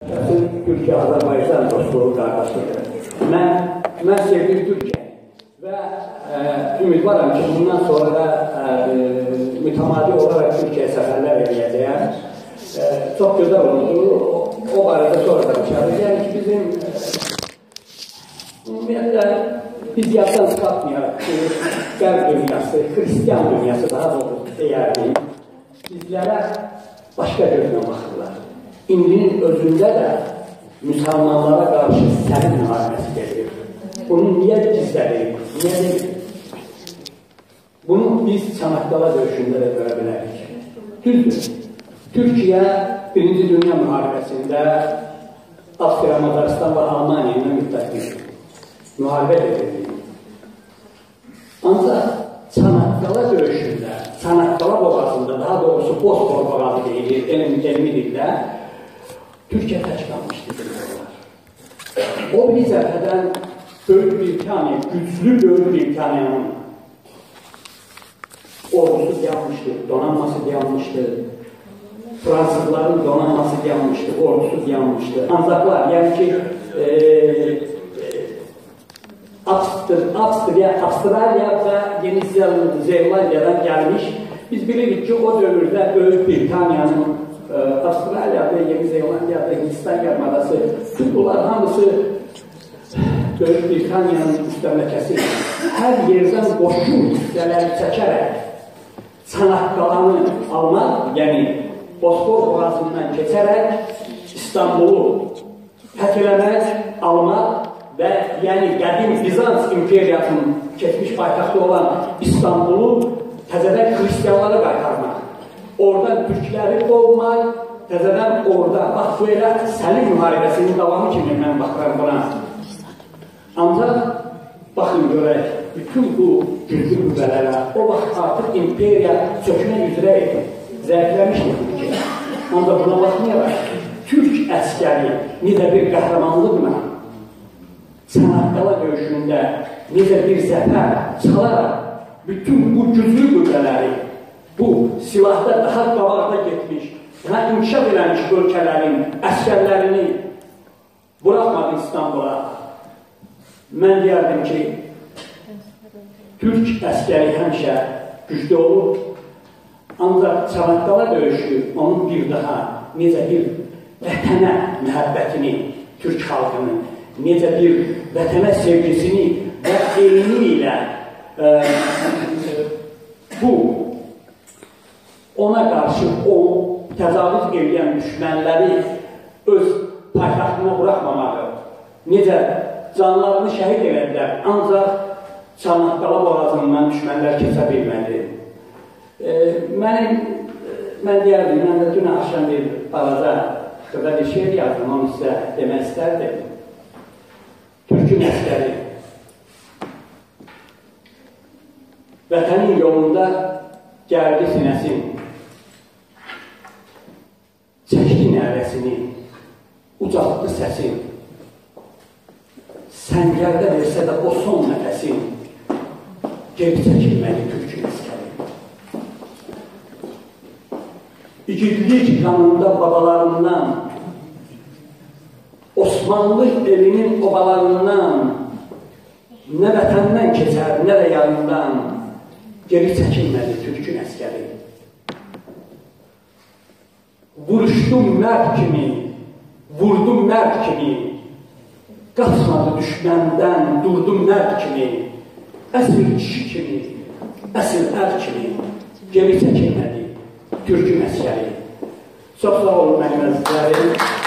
Türkiye-Azərbaycan dostluğu qardaşlığı. Mən sevdim Türkiye və ümidvaram ki, bundan sonra da mütəmadi olaraq Türkiye səfərlər edəcəyəm. Çox gözəl oldu. O barədə sonra da çalışacağıq. Yəni ki, bizim ümumiyyətlə biz yaddan çıxartmayaraq ki, qərb dünyası, Hristiyan dünyası daha doğrusu deyərdim, bizlərə başqa gözlə baxırlar. İndinin özündə də müsəlmanlara qarşı sərin müharibəsi gedir. Bunu niyə gizlədik? Niyə dedik? Bunu biz Çanakkala döyüşündə də görə bilərik. Düzdür. Türkiye Birinci Dünya müharibəsində Avstriya, Macaristan və Almaniya ilə müttəfiq müharibə edirdi. Ancaq Çanakkala döyüşündə, Çanakkala boğazında, daha doğrusu Bosfor boğazı deyilir, elmi dildə Türkiye tək qalmışdı. O bir cəbhədən Böyük Britaniya, güclü Böyük Britaniyanın ordusu dayanmışdı, donanması dayanmışdı. Fransızların donanması dayanmışdı, ordusu dayanmışdı. Ancaqlar, yəni ki, Avstraliya və Yeni Zelandiyadan gəlmiş. Biz bilirik ki, o dövrdə Böyük Britaniyanın Avstraliyada, Yeni Zelandiyada, Hindistan yarımadası, bunlar hamısı Böyük Britaniyanın müstəmləkəsi. Hər yerdən qoşun hissələri çəkərək Çanakkalanı almaq, yəni Bosfor boğazından keçərək İstanbulu fəthiləmək, almaq və yəni qədim Bizans imperiyasının keçmiş paytaxtı olan İstanbulu təzədən xristiyanlara qaytarmaq. Oradan türkləri qovmaq, təzədən orada, bax bu elə Səlim müharibəsinin davamı kimi mən baxıram buna. Ancaq baxın görək, bütün bu güclü qüvvələrə o vaxt artıq imperiya çökmək üzrə idi. Zəifləmişdir Türkiye. Ancaq buna baxmayaraq, Türk əskəri necə bir qəhrəmanlıqla Çanakkala döyüşündə necə bir zəfər çalaraq bütün bu güclü qüvvələri, bu silahda daha qabaqda getmiş, daha inkişaf eləmiş ölkələrin əskərlərini buraxmadı İstanbula. Mən deyərdim ki, Türk əskəri həmişə güclü olur. Ancaq Çanakkala döyüşü onun bir daha necə bir vətənə məhəbbətini, Türk xalqının, necə bir vətənə sevgisini və eyni ilə bu ona qarşı o təcavüz edən düşmənləri öz paytaxtına buraxmamağı, necə canlarını şəhid elədilər, ancaq Çanakkala boğazından düşmənlər keçə bilmədi. Mən deyərdim, mən də dün axşam bir balaca xırda bir şeir yazdım, onu sizə demək istərdim. Türkün əskəri vətənin yolunda gəldi sinəsin, çəkdi nərəsini, ucaltdı səsin, səngərdə versə də o son nəfəsin, geri çəkilməli Türkün əskəri. İgidlik kanında babalarından, Osmanlı elinin obalarından, nə vətəndən keçər, nə də yanından, geri çəkilməli Türkün əskəri. Vuruşdum mərd kimi, vurdum mərd kimi, qaçmadı düşməndən, durdum mərd kimi, əsl kişi kimi, əsl ər kimi, geri çəkilməli Türkün əskəri. Çox sağ olun mənim əzizlərim.